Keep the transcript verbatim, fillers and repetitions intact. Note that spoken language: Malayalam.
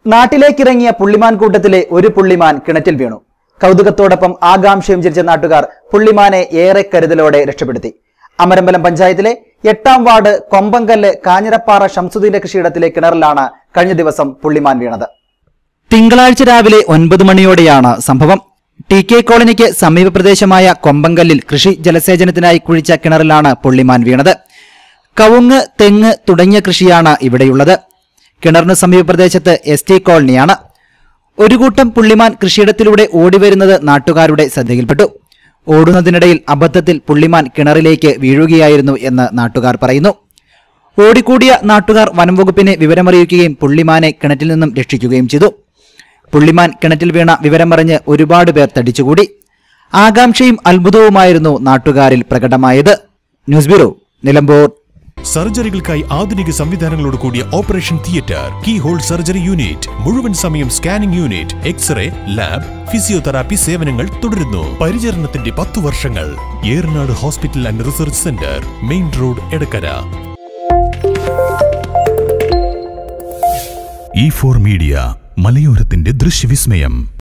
നാട്ടിലേക്കിറങ്ങിയ പുള്ളിമാൻ കൂട്ടത്തിലെ ഒരു പുള്ളിമാൻ കിണറ്റിൽ വീണു. കൗതുകത്തോടൊപ്പം ആകാംക്ഷയും ചിരിച്ച നാട്ടുകാർ പുള്ളിമാനെ ഏറെ കരുതലോടെ രക്ഷപ്പെടുത്തി. അമരമ്പലം പഞ്ചായത്തിലെ എട്ടാം വാർഡ് കൊമ്പങ്കല്ല് കാഞ്ഞിരപ്പാറ ഷംസുദ്ദീന്റെ കൃഷിയിടത്തിലെ കിണറിലാണ് കഴിഞ്ഞ ദിവസം പുള്ളിമാൻ വീണത്. തിങ്കളാഴ്ച രാവിലെ ഒൻപത് മണിയോടെയാണ് സംഭവം. ടി കെ കോളനിക്ക് സമീപ പ്രദേശമായ കൊമ്പങ്കല്ലിൽ കൃഷി ജലസേചനത്തിനായി കുഴിച്ച കിണറിലാണ് പുള്ളിമാൻ വീണത്. കവുങ്ങ്, തെങ്ങ് തുടങ്ങിയ കൃഷിയാണ് ഇവിടെയുള്ളത്. കിണറിന് സമീപ പ്രദേശത്ത് എസ് ടി കോളനിയാണ്. ഒരു കൂട്ടം പുള്ളിമാൻ കൃഷിയിടത്തിലൂടെ ഓടിവരുന്നത് നാട്ടുകാരുടെ ശ്രദ്ധയിൽപ്പെട്ടു. ഓടുന്നതിനിടയിൽ അബദ്ധത്തിൽ പുള്ളിമാൻ കിണറിലേക്ക് വീഴുകയായിരുന്നു എന്ന് നാട്ടുകാർ പറയുന്നു. ഓടിക്കൂടിയ നാട്ടുകാർ വനംവകുപ്പിനെ വിവരമറിയിക്കുകയും പുള്ളിമാനെ കിണറ്റിൽ നിന്നും രക്ഷിക്കുകയും ചെയ്തു. പുള്ളിമാൻ കിണറ്റിൽ വീണ വിവരമറിഞ്ഞ് ഒരുപാട് പേർ തടിച്ചുകൂടി. ആകാംക്ഷയും അത്ഭുതവുമായിരുന്നു നാട്ടുകാരിൽ പ്രകടമായത്. News bureau, Nilambur. സർജറികൾക്കായി ആധുനിക സംവിധാനങ്ങളോട് കൂടിയ operation theatre, key hole surgery unit, മുഴുവൻ സമയം scanning unit, x ray, lab, physiotherapy സേവനങ്ങൾ തുടരുന്നു. പരിചരണത്തിന്റെ പത്തു വർഷങ്ങൾ. Eranad hospital and research centre, main road, Edakkara. E four media, മലയോരത്തിന്റെ ദൃശ്യവിസ്മയം.